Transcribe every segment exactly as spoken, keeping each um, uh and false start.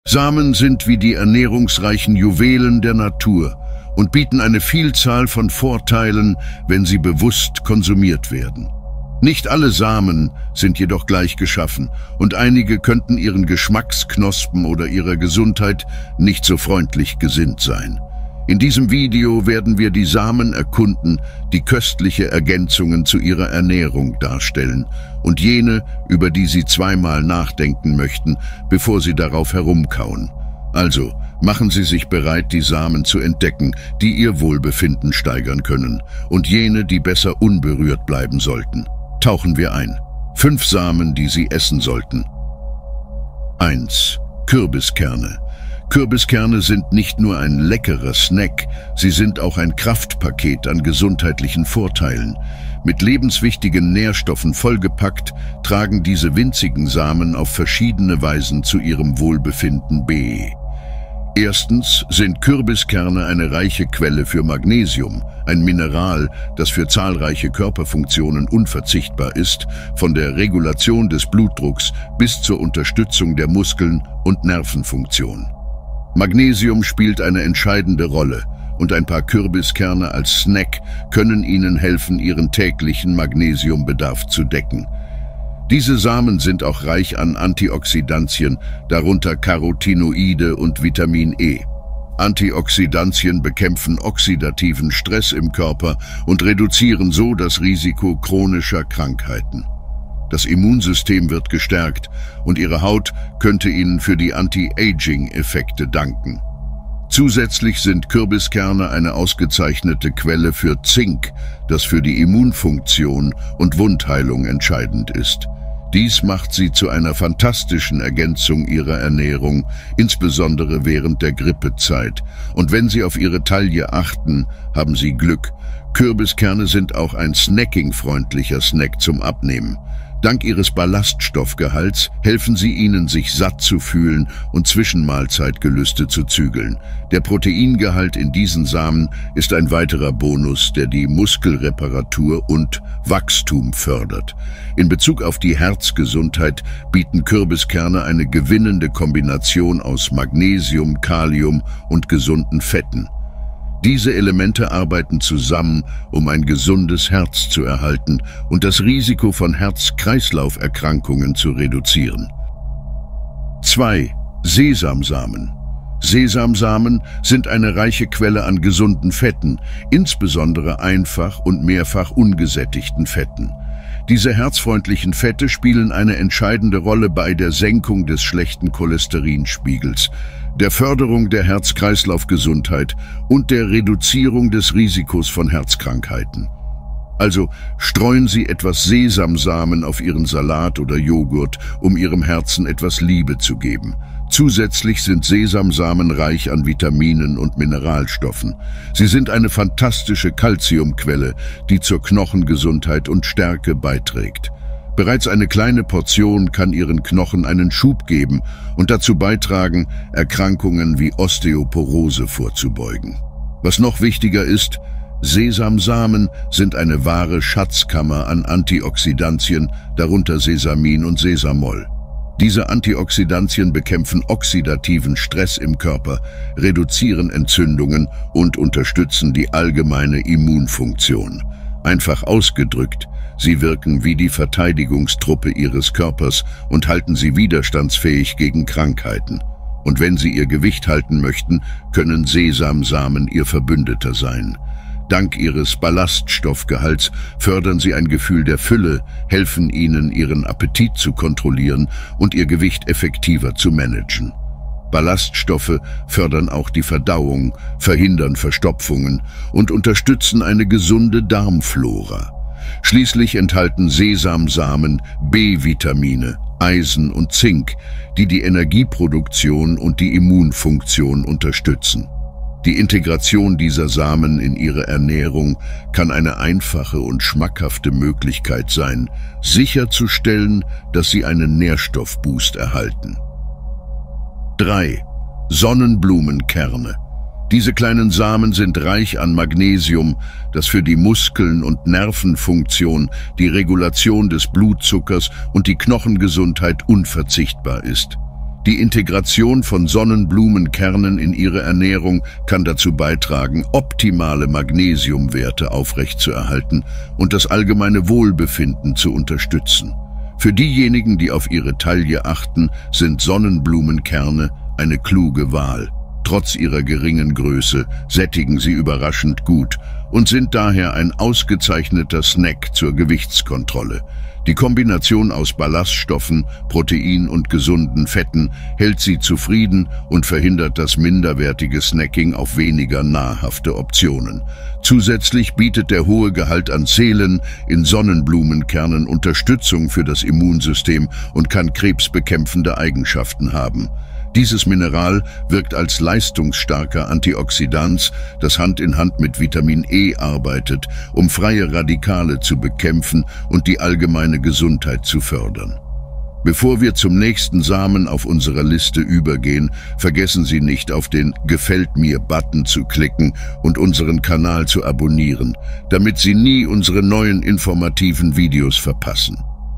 Samen sind wie die ernährungsreichen Juwelen der Natur und bieten eine Vielzahl von Vorteilen, wenn sie bewusst konsumiert werden. Nicht alle Samen sind jedoch gleich geschaffen und einige könnten ihren Geschmacksknospen oder ihrer Gesundheit nicht so freundlich gesinnt sein. In diesem Video werden wir die Samen erkunden, die köstliche Ergänzungen zu ihrer Ernährung darstellen und jene, über die Sie zweimal nachdenken möchten, bevor Sie darauf herumkauen. Also, machen Sie sich bereit, die Samen zu entdecken, die Ihr Wohlbefinden steigern können, und jene, die besser unberührt bleiben sollten. Tauchen wir ein. Fünf Samen, die Sie essen sollten. eins. Kürbiskerne. Kürbiskerne sind nicht nur ein leckerer Snack, sie sind auch ein Kraftpaket an gesundheitlichen Vorteilen. Mit lebenswichtigen Nährstoffen vollgepackt, tragen diese winzigen Samen auf verschiedene Weisen zu ihrem Wohlbefinden bei. Erstens sind Kürbiskerne eine reiche Quelle für Magnesium, ein Mineral, das für zahlreiche Körperfunktionen unverzichtbar ist, von der Regulation des Blutdrucks bis zur Unterstützung der Muskeln- und Nervenfunktion. Magnesium spielt eine entscheidende Rolle und ein paar Kürbiskerne als Snack können Ihnen helfen, Ihren täglichen Magnesiumbedarf zu decken. Diese Samen sind auch reich an Antioxidantien, darunter Carotinoide und Vitamin E. Antioxidantien bekämpfen oxidativen Stress im Körper und reduzieren so das Risiko chronischer Krankheiten. Das Immunsystem wird gestärkt und Ihre Haut könnte Ihnen für die Anti-Aging-Effekte danken. Zusätzlich sind Kürbiskerne eine ausgezeichnete Quelle für Zink, das für die Immunfunktion und Wundheilung entscheidend ist. Dies macht sie zu einer fantastischen Ergänzung Ihrer Ernährung, insbesondere während der Grippezeit. Und wenn Sie auf Ihre Taille achten, haben Sie Glück. Kürbiskerne sind auch ein snackingfreundlicher Snack zum Abnehmen. Dank ihres Ballaststoffgehalts helfen sie Ihnen, sich satt zu fühlen und Zwischenmahlzeitgelüste zu zügeln. Der Proteingehalt in diesen Samen ist ein weiterer Bonus, der die Muskelreparatur und Wachstum fördert. In Bezug auf die Herzgesundheit bieten Kürbiskerne eine gewinnende Kombination aus Magnesium, Kalium und gesunden Fetten. Diese Elemente arbeiten zusammen, um ein gesundes Herz zu erhalten und das Risiko von Herz-Kreislauf-Erkrankungen zu reduzieren. zwei. Sesamsamen. Sesamsamen sind eine reiche Quelle an gesunden Fetten, insbesondere einfach und mehrfach ungesättigten Fetten. Diese herzfreundlichen Fette spielen eine entscheidende Rolle bei der Senkung des schlechten Cholesterinspiegels, der Förderung der Herz-Kreislauf-Gesundheit und der Reduzierung des Risikos von Herzkrankheiten. Also streuen Sie etwas Sesamsamen auf Ihren Salat oder Joghurt, um Ihrem Herzen etwas Liebe zu geben. Zusätzlich sind Sesamsamen reich an Vitaminen und Mineralstoffen. Sie sind eine fantastische Calciumquelle, die zur Knochengesundheit und Stärke beiträgt. Bereits eine kleine Portion kann Ihren Knochen einen Schub geben und dazu beitragen, Erkrankungen wie Osteoporose vorzubeugen. Was noch wichtiger ist, Sesamsamen sind eine wahre Schatzkammer an Antioxidantien, darunter Sesamin und Sesamol. Diese Antioxidantien bekämpfen oxidativen Stress im Körper, reduzieren Entzündungen und unterstützen die allgemeine Immunfunktion. Einfach ausgedrückt, sie wirken wie die Verteidigungstruppe Ihres Körpers und halten Sie widerstandsfähig gegen Krankheiten. Und wenn Sie Ihr Gewicht halten möchten, können Sesamsamen Ihr Verbündeter sein. Dank ihres Ballaststoffgehalts fördern sie ein Gefühl der Fülle, helfen Ihnen, Ihren Appetit zu kontrollieren und Ihr Gewicht effektiver zu managen. Ballaststoffe fördern auch die Verdauung, verhindern Verstopfungen und unterstützen eine gesunde Darmflora. Schließlich enthalten Sesamsamen B-Vitamine, Eisen und Zink, die die Energieproduktion und die Immunfunktion unterstützen. Die Integration dieser Samen in Ihre Ernährung kann eine einfache und schmackhafte Möglichkeit sein, sicherzustellen, dass Sie einen Nährstoffboost erhalten. drei. Sonnenblumenkerne. Diese kleinen Samen sind reich an Magnesium, das für die Muskeln- und Nervenfunktion, die Regulation des Blutzuckers und die Knochengesundheit unverzichtbar ist. Die Integration von Sonnenblumenkernen in Ihre Ernährung kann dazu beitragen, optimale Magnesiumwerte aufrechtzuerhalten und das allgemeine Wohlbefinden zu unterstützen. Für diejenigen, die auf ihre Taille achten, sind Sonnenblumenkerne eine kluge Wahl. Trotz ihrer geringen Größe sättigen sie überraschend gut und sind daher ein ausgezeichneter Snack zur Gewichtskontrolle. Die Kombination aus Ballaststoffen, Protein und gesunden Fetten hält sie zufrieden und verhindert das minderwertige Snacking auf weniger nahrhafte Optionen. Zusätzlich bietet der hohe Gehalt an Selen in Sonnenblumenkernen Unterstützung für das Immunsystem und kann krebsbekämpfende Eigenschaften haben. Dieses Mineral wirkt als leistungsstarker Antioxidant, das Hand in Hand mit Vitamin E arbeitet, um freie Radikale zu bekämpfen und die allgemeine Gesundheit zu fördern. Bevor wir zum nächsten Samen auf unserer Liste übergehen, vergessen Sie nicht, auf den Gefällt mir-Button zu klicken und unseren Kanal zu abonnieren, damit Sie nie unsere neuen informativen Videos verpassen.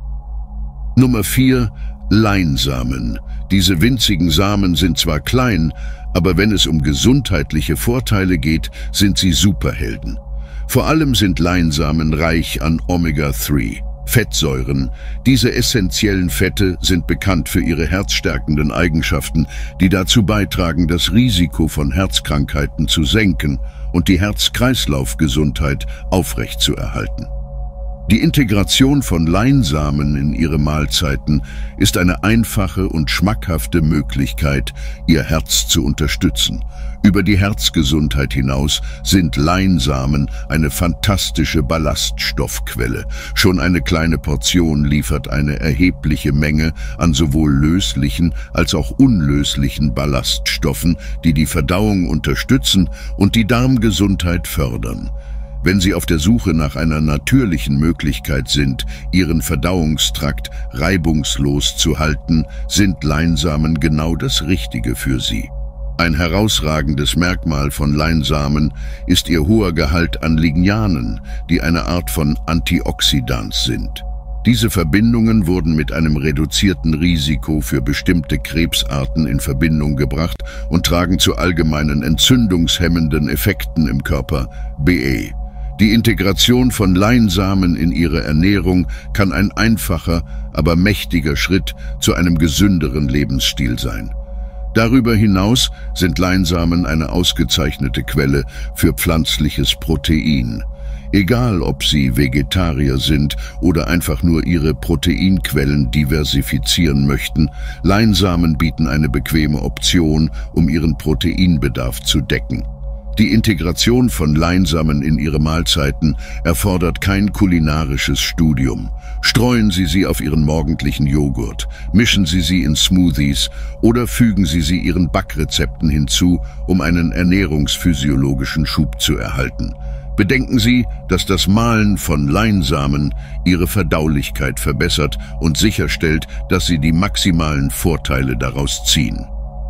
Nummer vier. Leinsamen. Diese winzigen Samen sind zwar klein, aber wenn es um gesundheitliche Vorteile geht, sind sie Superhelden. Vor allem sind Leinsamen reich an Omega drei Fettsäuren. Diese essentiellen Fette sind bekannt für ihre herzstärkenden Eigenschaften, die dazu beitragen, das Risiko von Herzkrankheiten zu senken und die Herz-Kreislauf-Gesundheit aufrechtzuerhalten. Die Integration von Leinsamen in Ihre Mahlzeiten ist eine einfache und schmackhafte Möglichkeit, Ihr Herz zu unterstützen. Über die Herzgesundheit hinaus sind Leinsamen eine fantastische Ballaststoffquelle. Schon eine kleine Portion liefert eine erhebliche Menge an sowohl löslichen als auch unlöslichen Ballaststoffen, die die Verdauung unterstützen und die Darmgesundheit fördern. Wenn Sie auf der Suche nach einer natürlichen Möglichkeit sind, Ihren Verdauungstrakt reibungslos zu halten, sind Leinsamen genau das Richtige für Sie. Ein herausragendes Merkmal von Leinsamen ist ihr hoher Gehalt an Lignanen, die eine Art von Antioxidants sind. Diese Verbindungen wurden mit einem reduzierten Risiko für bestimmte Krebsarten in Verbindung gebracht und tragen zu allgemeinen entzündungshemmenden Effekten im Körper B E. Die Integration von Leinsamen in Ihre Ernährung kann ein einfacher, aber mächtiger Schritt zu einem gesünderen Lebensstil sein. Darüber hinaus sind Leinsamen eine ausgezeichnete Quelle für pflanzliches Protein. Egal, ob Sie Vegetarier sind oder einfach nur Ihre Proteinquellen diversifizieren möchten, Leinsamen bieten eine bequeme Option, um Ihren Proteinbedarf zu decken. Die Integration von Leinsamen in Ihre Mahlzeiten erfordert kein kulinarisches Studium. Streuen Sie sie auf Ihren morgendlichen Joghurt, mischen Sie sie in Smoothies oder fügen Sie sie Ihren Backrezepten hinzu, um einen ernährungsphysiologischen Schub zu erhalten. Bedenken Sie, dass das Mahlen von Leinsamen Ihre Verdaulichkeit verbessert und sicherstellt, dass Sie die maximalen Vorteile daraus ziehen.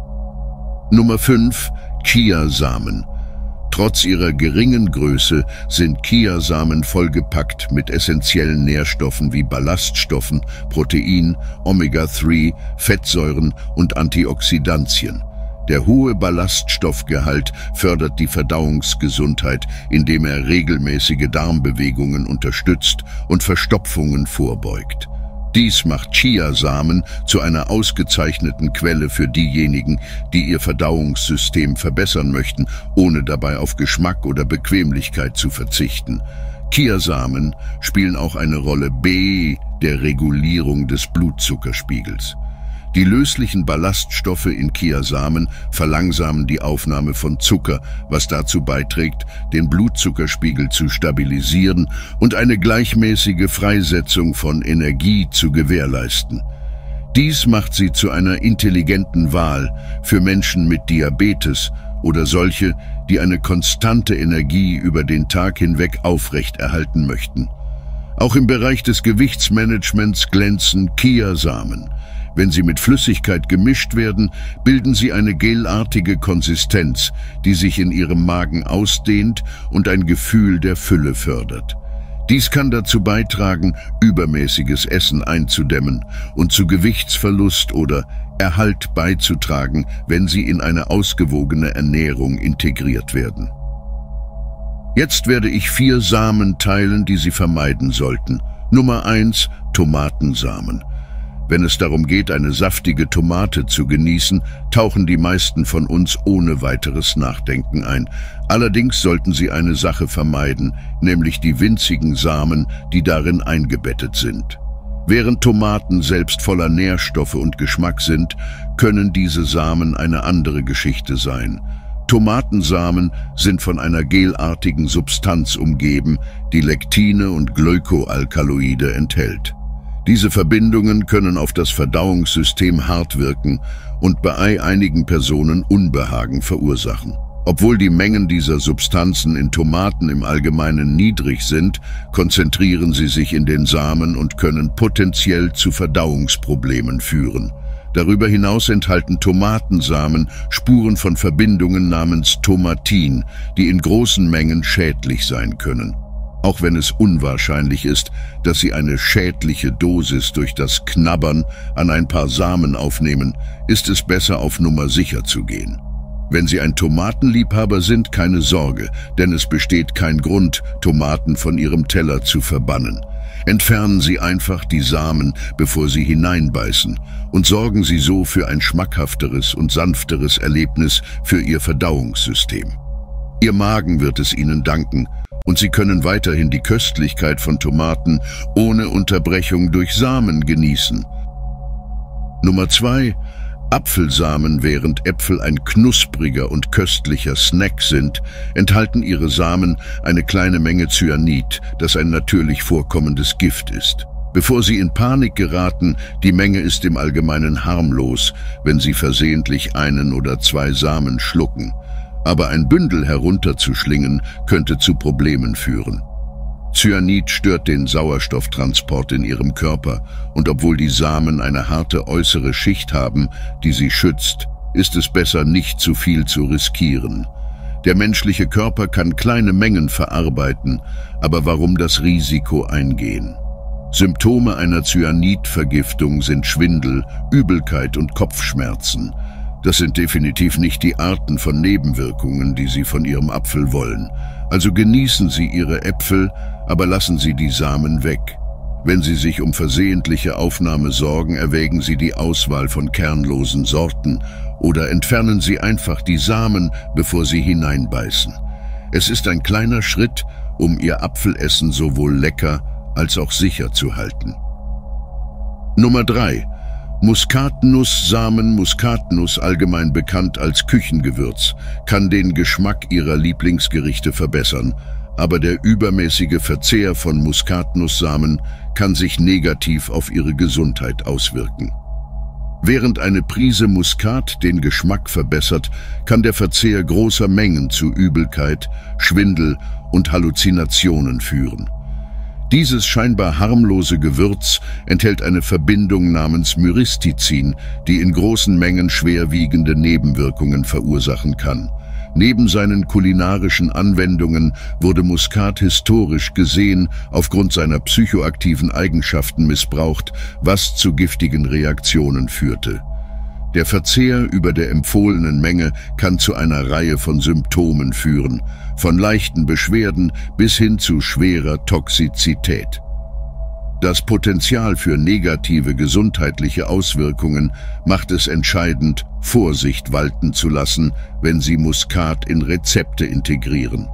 Nummer fünf. Chiasamen. Trotz ihrer geringen Größe sind Chiasamen vollgepackt mit essentiellen Nährstoffen wie Ballaststoffen, Protein, Omega drei, Fettsäuren und Antioxidantien. Der hohe Ballaststoffgehalt fördert die Verdauungsgesundheit, indem er regelmäßige Darmbewegungen unterstützt und Verstopfungen vorbeugt. Dies macht Chiasamen zu einer ausgezeichneten Quelle für diejenigen, die ihr Verdauungssystem verbessern möchten, ohne dabei auf Geschmack oder Bequemlichkeit zu verzichten. Chiasamen spielen auch eine Rolle bei der Regulierung des Blutzuckerspiegels. Die löslichen Ballaststoffe in Chiasamen verlangsamen die Aufnahme von Zucker, was dazu beiträgt, den Blutzuckerspiegel zu stabilisieren und eine gleichmäßige Freisetzung von Energie zu gewährleisten. Dies macht sie zu einer intelligenten Wahl für Menschen mit Diabetes oder solche, die eine konstante Energie über den Tag hinweg aufrechterhalten möchten. Auch im Bereich des Gewichtsmanagements glänzen Chiasamen. Wenn sie mit Flüssigkeit gemischt werden, bilden sie eine gelartige Konsistenz, die sich in ihrem Magen ausdehnt und ein Gefühl der Fülle fördert. Dies kann dazu beitragen, übermäßiges Essen einzudämmen und zu Gewichtsverlust oder Erhalt beizutragen, wenn sie in eine ausgewogene Ernährung integriert werden. Jetzt werde ich vier Samen teilen, die Sie vermeiden sollten. Nummer eins: Tomatensamen. Wenn es darum geht, eine saftige Tomate zu genießen, tauchen die meisten von uns ohne weiteres Nachdenken ein. Allerdings sollten Sie eine Sache vermeiden, nämlich die winzigen Samen, die darin eingebettet sind. Während Tomaten selbst voller Nährstoffe und Geschmack sind, können diese Samen eine andere Geschichte sein. Tomatensamen sind von einer gelartigen Substanz umgeben, die Lektine und Glykoalkaloide enthält. Diese Verbindungen können auf das Verdauungssystem hart wirken und bei einigen Personen Unbehagen verursachen. Obwohl die Mengen dieser Substanzen in Tomaten im Allgemeinen niedrig sind, konzentrieren sie sich in den Samen und können potenziell zu Verdauungsproblemen führen. Darüber hinaus enthalten Tomatensamen Spuren von Verbindungen namens Tomatin, die in großen Mengen schädlich sein können. Auch wenn es unwahrscheinlich ist, dass Sie eine schädliche Dosis durch das Knabbern an ein paar Samen aufnehmen, ist es besser, auf Nummer sicher zu gehen. Wenn Sie ein Tomatenliebhaber sind, keine Sorge, denn es besteht kein Grund, Tomaten von Ihrem Teller zu verbannen. Entfernen Sie einfach die Samen, bevor Sie hineinbeißen, und sorgen Sie so für ein schmackhafteres und sanfteres Erlebnis für Ihr Verdauungssystem. Ihr Magen wird es Ihnen danken, und Sie können weiterhin die Köstlichkeit von Tomaten ohne Unterbrechung durch Samen genießen. Nummer zwei: Apfelsamen. Während Äpfel ein knuspriger und köstlicher Snack sind, enthalten ihre Samen eine kleine Menge Cyanid, das ein natürlich vorkommendes Gift ist. Bevor Sie in Panik geraten, die Menge ist im Allgemeinen harmlos, wenn Sie versehentlich einen oder zwei Samen schlucken. Aber ein Bündel herunterzuschlingen könnte zu Problemen führen. Cyanid stört den Sauerstofftransport in Ihrem Körper, und obwohl die Samen eine harte äußere Schicht haben, die sie schützt, ist es besser, nicht zu viel zu riskieren. Der menschliche Körper kann kleine Mengen verarbeiten, aber warum das Risiko eingehen? Symptome einer Cyanidvergiftung sind Schwindel, Übelkeit und Kopfschmerzen. Das sind definitiv nicht die Arten von Nebenwirkungen, die Sie von Ihrem Apfel wollen. Also genießen Sie Ihre Äpfel, aber lassen Sie die Samen weg. Wenn Sie sich um versehentliche Aufnahme sorgen, erwägen Sie die Auswahl von kernlosen Sorten oder entfernen Sie einfach die Samen, bevor Sie hineinbeißen. Es ist ein kleiner Schritt, um Ihr Apfelessen sowohl lecker als auch sicher zu halten. Nummer drei: Muskatnusssamen. Muskatnuss, allgemein bekannt als Küchengewürz, kann den Geschmack Ihrer Lieblingsgerichte verbessern, aber der übermäßige Verzehr von Muskatnusssamen kann sich negativ auf Ihre Gesundheit auswirken. Während eine Prise Muskat den Geschmack verbessert, kann der Verzehr großer Mengen zu Übelkeit, Schwindel und Halluzinationen führen. Dieses scheinbar harmlose Gewürz enthält eine Verbindung namens Myristizin, die in großen Mengen schwerwiegende Nebenwirkungen verursachen kann. Neben seinen kulinarischen Anwendungen wurde Muskat historisch gesehen aufgrund seiner psychoaktiven Eigenschaften missbraucht, was zu giftigen Reaktionen führte. Der Verzehr über der empfohlenen Menge kann zu einer Reihe von Symptomen führen, von leichten Beschwerden bis hin zu schwerer Toxizität. Das Potenzial für negative gesundheitliche Auswirkungen macht es entscheidend, Vorsicht walten zu lassen, wenn Sie Muskat in Rezepte integrieren.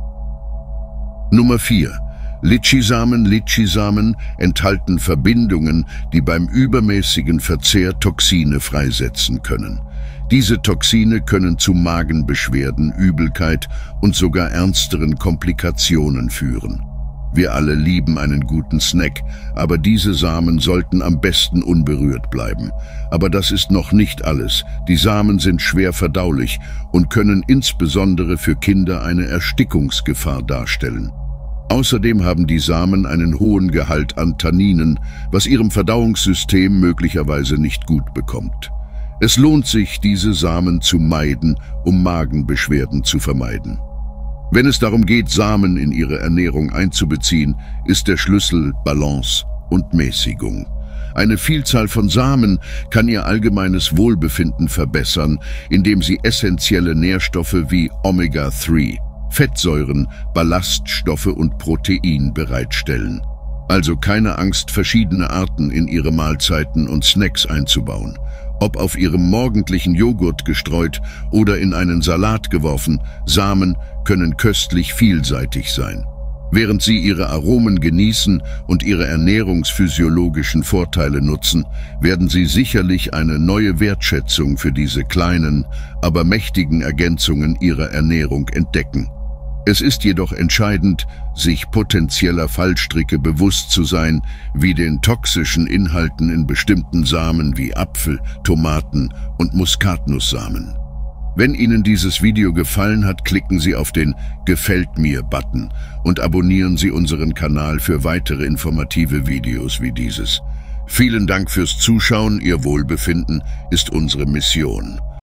Nummer vier: Litschi-Samen. Litschi-Samen enthalten Verbindungen, die beim übermäßigen Verzehr Toxine freisetzen können. Diese Toxine können zu Magenbeschwerden, Übelkeit und sogar ernsteren Komplikationen führen. Wir alle lieben einen guten Snack, aber diese Samen sollten am besten unberührt bleiben. Aber das ist noch nicht alles. Die Samen sind schwer verdaulich und können insbesondere für Kinder eine Erstickungsgefahr darstellen. Außerdem haben die Samen einen hohen Gehalt an Tanninen, was ihrem Verdauungssystem möglicherweise nicht gut bekommt. Es lohnt sich, diese Samen zu meiden, um Magenbeschwerden zu vermeiden. Wenn es darum geht, Samen in Ihre Ernährung einzubeziehen, ist der Schlüssel Balance und Mäßigung. Eine Vielzahl von Samen kann Ihr allgemeines Wohlbefinden verbessern, indem sie essentielle Nährstoffe wie Omega drei, Fettsäuren, Ballaststoffe und Protein bereitstellen. Also keine Angst, verschiedene Arten in Ihre Mahlzeiten und Snacks einzubauen. Ob auf Ihrem morgendlichen Joghurt gestreut oder in einen Salat geworfen, Samen können köstlich vielseitig sein. Während Sie Ihre Aromen genießen und Ihre ernährungsphysiologischen Vorteile nutzen, werden Sie sicherlich eine neue Wertschätzung für diese kleinen, aber mächtigen Ergänzungen Ihrer Ernährung entdecken. Es ist jedoch entscheidend, sich potenzieller Fallstricke bewusst zu sein, wie den toxischen Inhalten in bestimmten Samen wie Apfel, Tomaten und Muskatnusssamen. Wenn Ihnen dieses Video gefallen hat, klicken Sie auf den Gefällt mir-Button und abonnieren Sie unseren Kanal für weitere informative Videos wie dieses. Vielen Dank fürs Zuschauen, Ihr Wohlbefinden ist unsere Mission.